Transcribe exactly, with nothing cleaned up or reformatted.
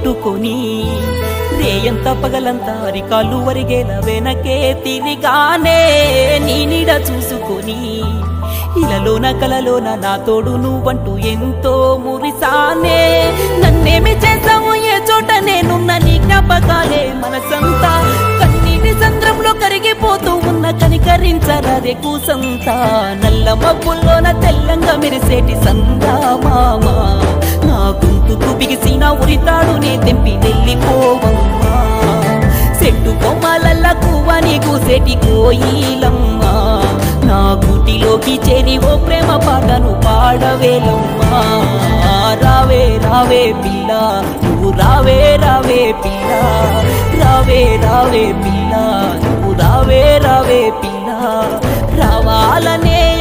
పెట్టుకొని రేయంత పగలంతా అరికాళ్ళు వరిగేల వెనకే తిరిగానే నీ నీడ చూసుకొని ఇలలోన కలలోన నా తోడు నువ్వంటూ ఎంతో మురిసానే నన్నేమి చేసావు ఏ చోట నేనున్న నీ జ్ఞాపకాలే మనసంతా కన్నీటి సంద్రంలో కరిగిపోతూ ఉన్న కనికరించరాదే కూసంతా నల్ల మబ్బుల్లోన తెల్లంగా మెరిసేటి సందామామా నా గొంతుకు బిగిసిన ఉరితాడు నే తెంపి వెళ్ళిపోవమ్మా చెట్టు కొమ్మలల్ల కువ్వని కూసేటి కోయిలమ్మా నా గుటిలోకి చేరి ఓ ప్రేమ పాటను పాడవేలమ్మా రావే రావే పిల్ల నువ్వు రావే రావే పిల్ల రావే రావే పిల్ల నువ్వు రావే రావే పిల్ల రావాలనే